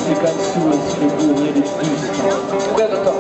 ces cançons, si le bourg est des plus. Regarde-toi.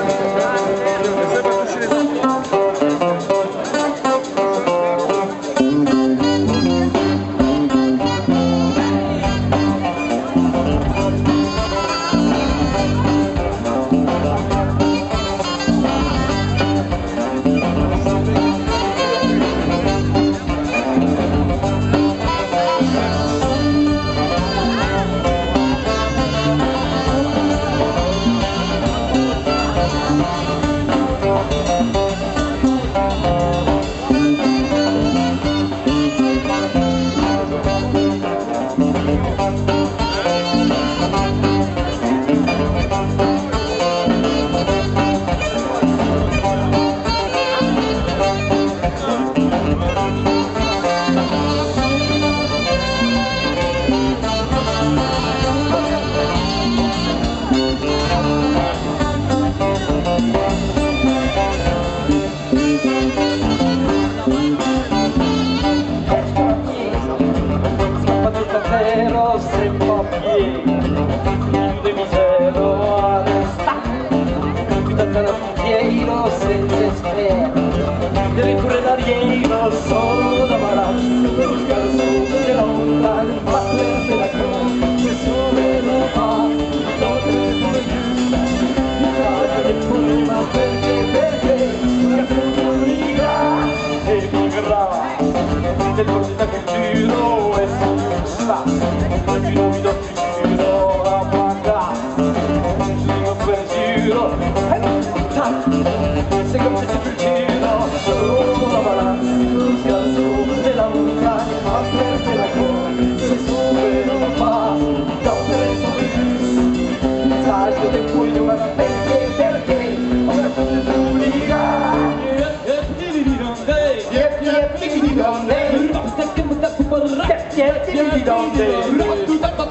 Sempre a piedi, de misero arrestato, più da carabiniero senza spero, devi pure d'ariero solo da malazzo, per buscare su della montagna, battersi la croce, che sole lo fa, dove vuoi giusta, l'Italia del problema perché, la comunità e migra, del cortita che giro e sta. Giro mi do più giro a paga, giro per giro, se capisci più giro, solo la balanza, scanso della montagna, ma per la cuore, se sube non fa, dove sube, taglio del cuoio, ma perché, ora come l'unica, donde